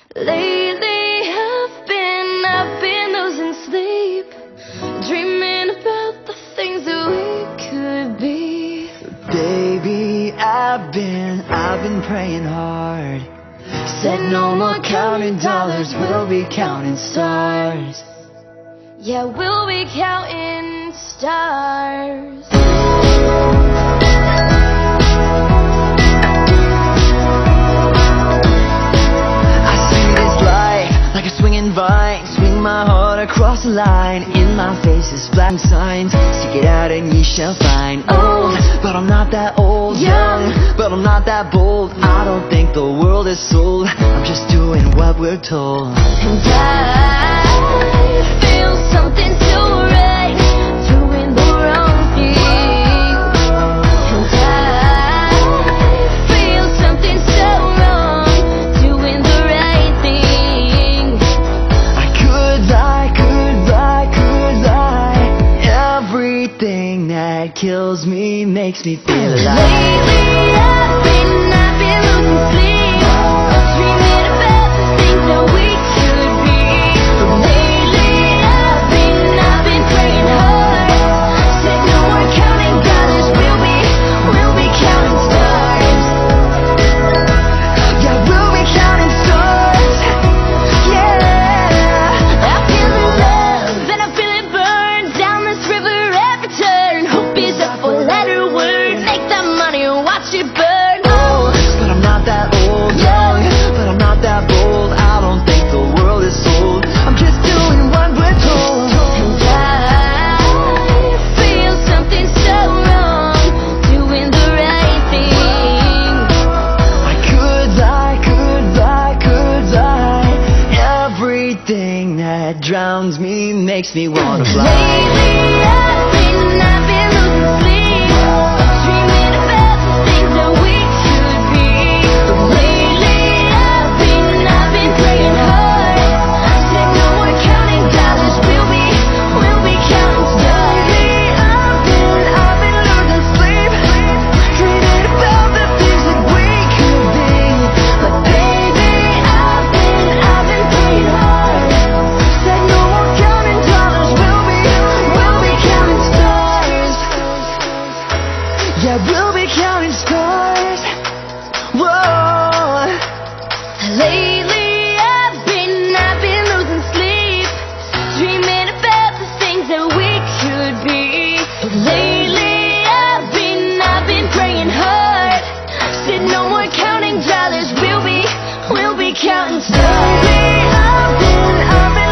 Lately I've been losing sleep, dreaming about the things that we could be. Baby, I've been praying hard. Said no more counting dollars, we'll be counting stars. Yeah, we'll be counting stars. Swinging vine, swing my heart across the line. In my face is black signs, stick it out and ye shall find. Old, but I'm not that old. Young, but I'm not that bold. I don't think the world is sold, I'm just doing what we're told. And I feel something so right, doing the wrong thing. And I feel something so wrong, doing the right thing. Everything that kills me makes me feel alive. Lately I've been losing sleep, dreaming about the things that we could be. Lately I've been praying hard. Said no more counting dollars, we'll be counting stars. Yeah, we'll be counting stars. Yeah, I feel the love and I feel it burn down this river. Watch it burn. Old, but I'm not that old. Young, but I'm not that bold. I don't think the world is sold, I'm just doing what we're told. And I feel something so wrong, doing the right thing. I could lie. Everything that drowns me makes me wanna fly. Lately I've been losing sleep, dreaming about the things that we could be. Lately I've been praying hard. Said no more counting dollars, we'll be counting stars. I've been losing sleep, dreaming about the things that we could be. But baby, I've been praying hard. Said no more counting dollars, we'll be counting stars. Yeah, we'll be counting stars. Whoa. Lately I've been losing sleep, dreaming about the things that we could be. Lately I've been praying hard. Said no more counting dollars, we'll be counting stars. I've been